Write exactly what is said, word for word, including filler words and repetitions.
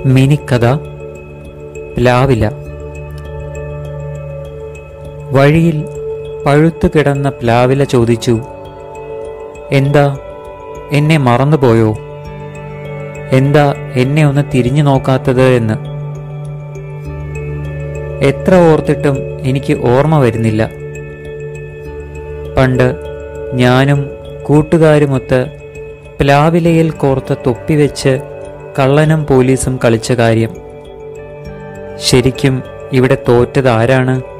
മിനിക്കഥ പ്ലാവില. വഴിയിൽ പഴുത്തു കിടന്ന പ്ലാവില ചോദിച്ചു, എന്താ എന്നെ മറന്നുപോയോ? എന്താ എന്നെ ഒന്ന് തിരിഞ്ഞു നോക്കാത്തത് എന്ന്. എത്ര ഓർത്തിട്ടും എനിക്ക് ഓർമ്മ വരുന്നില്ല. പണ്ട് ഞാനും കൂട്ടുകാരുമൊത്ത് പ്ലാവിലയിൽ കോർത്ത തൊപ്പി വെച്ച് കള്ളനും പോലീസും കളിച്ച കാര്യം. ശരിക്കും ഇവിടെ തോറ്റത് ആരാണ്?